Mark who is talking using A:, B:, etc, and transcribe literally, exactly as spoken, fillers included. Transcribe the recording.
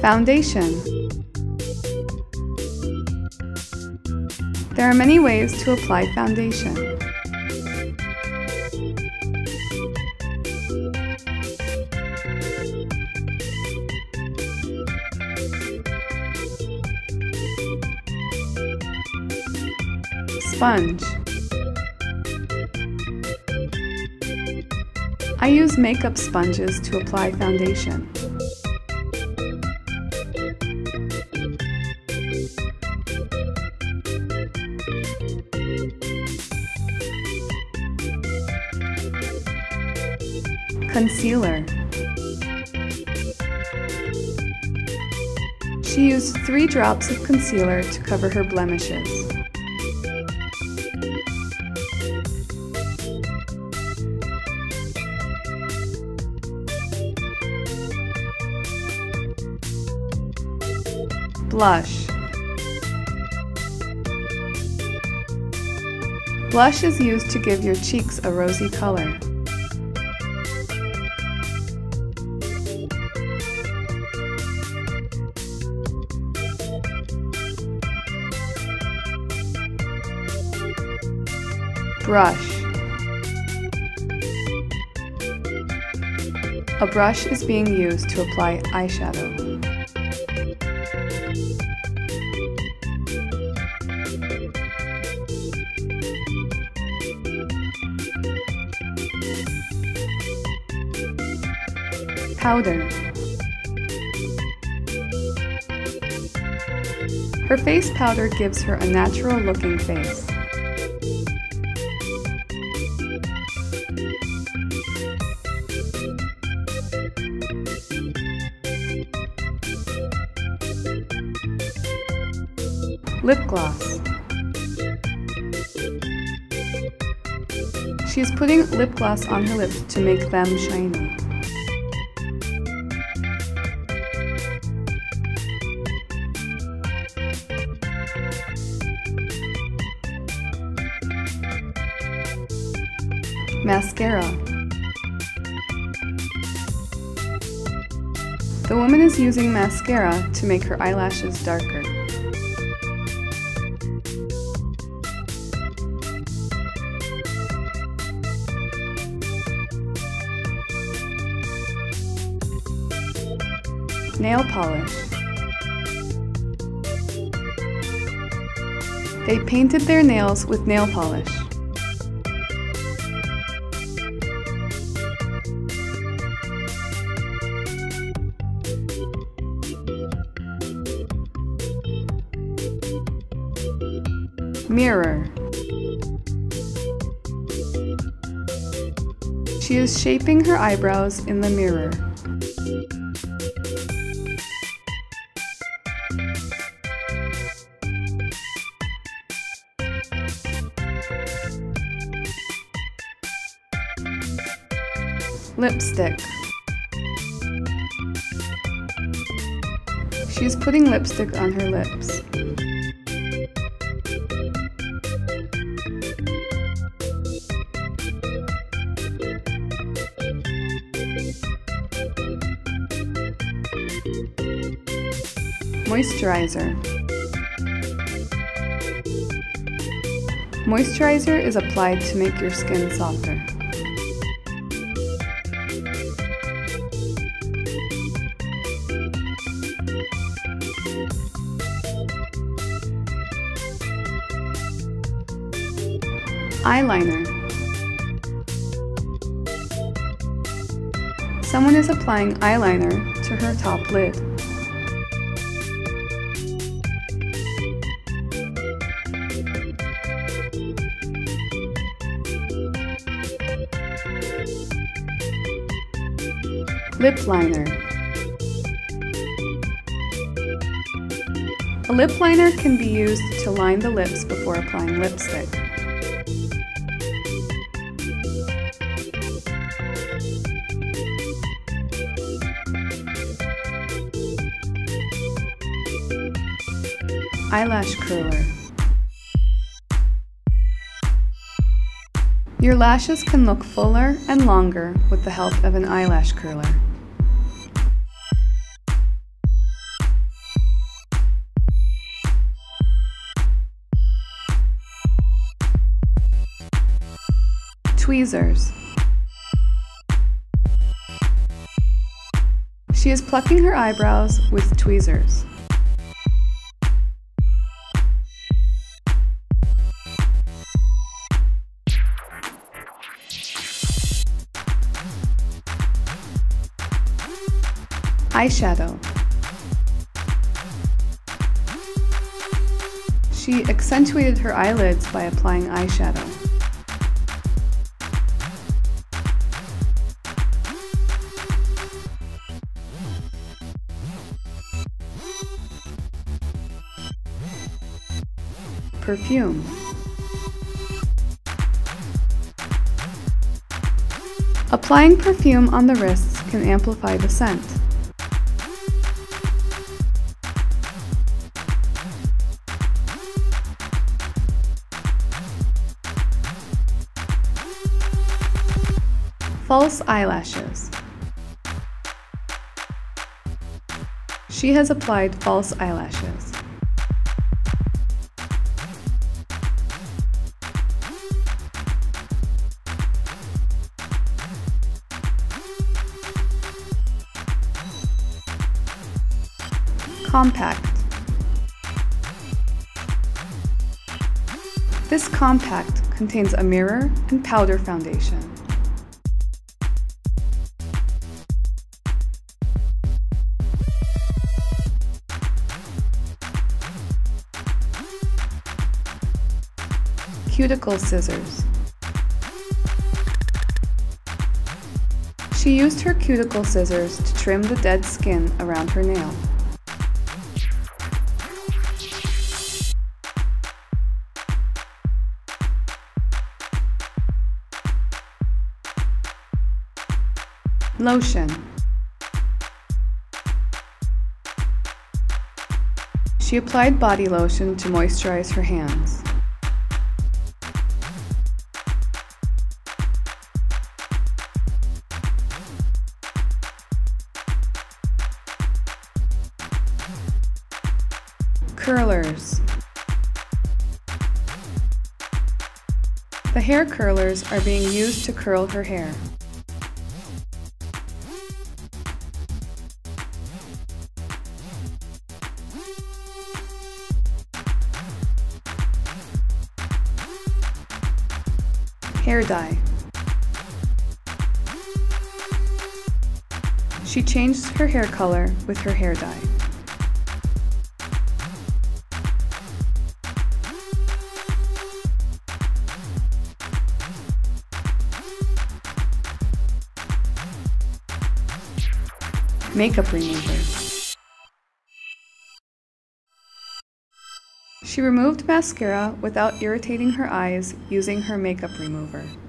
A: Foundation. There are many ways to apply foundation. Sponge. I use makeup sponges to apply foundation. Concealer. She used three drops of concealer to cover her blemishes. Blush. Blush is used to give your cheeks a rosy color. Brush. A brush is being used to apply eyeshadow. Powder. Her face powder gives her a natural looking face. Lip gloss. She is putting lip gloss on her lips to make them shiny. Mascara. The woman is using mascara to make her eyelashes darker. Nail polish. They painted their nails with nail polish. Mirror. She is shaping her eyebrows in the mirror. Lipstick. She is putting lipstick on her lips. Moisturizer. Moisturizer is applied to make your skin softer. Eyeliner. Someone is applying eyeliner to her top lid. Lip liner. A lip liner can be used to line the lips before applying lipstick. Eyelash curler. Your lashes can look fuller and longer with the help of an eyelash curler. Tweezers. She is plucking her eyebrows with tweezers. Eyeshadow. She accentuated her eyelids by applying eyeshadow. Perfume. Applying perfume on the wrists can amplify the scent. False eyelashes. She has applied false eyelashes. Compact. This compact contains a mirror and powder foundation. Cuticle scissors. She used her cuticle scissors to trim the dead skin around her nail. Lotion. She applied body lotion to moisturize her hands. Curlers. The hair curlers are being used to curl her hair. Hair dye. She changed her hair color with her hair dye. Makeup remover. She removed mascara without irritating her eyes using her makeup remover.